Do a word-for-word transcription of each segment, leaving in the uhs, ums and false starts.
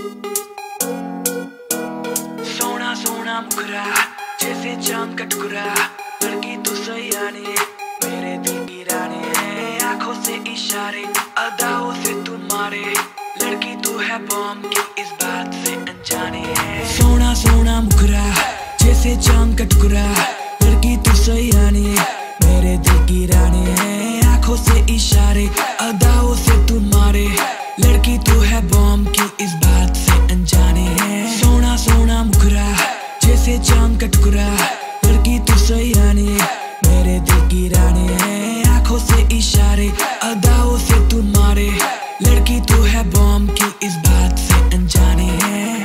सोना सोना मुखरा जैसे चांद का टुकड़ा, लड़की तू सयानी मेरे दिल की रानी है। आंखों से इशारे अदाओं से तू मारे, लड़की तू है बॉम्ब की इस बात से अनजानी है। सोना सोना मुखरा जैसे चांद का टुकड़ा, लड़की तू सयानी मेरे दिल की रानी है। आंखों से इशारे अदाओं से तू मारे, लड़की तू है बॉम्ब की इस बात से अनजानी है। सोना सोना मुखरा जैसे चांद का टुकड़ा, लड़की तू सयानी मेरे दिल की रानी है। आंखों से इशारे अदाओं से तू मारे, लड़की तू है बॉम्ब की इस बात से अनजानी है।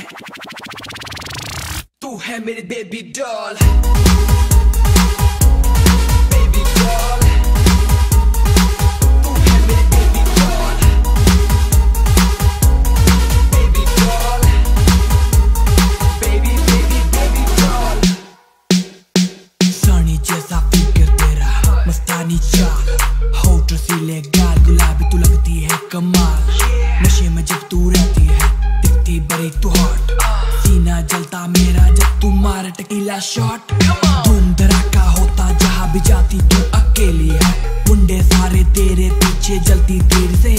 तू है मेरी बेबी डॉल, बेबी डॉल, तू है मेरी baby doll, baby doll, baby baby baby doll. सानी जैसा फिगर तेरा मस्तानी चाल, होठ रसीले गाल गुलाबी तू लगती है कमाल। नशे में जब तू रहती है दिखती बड़ी तू हॉट, सीना जलता मेरा जब तू मारे टकीला शॉट। धूम धड़ाका होता जहाँ भी जाती तू अकेली है, मुंडे सारे तेरे पीछे जलती तीर से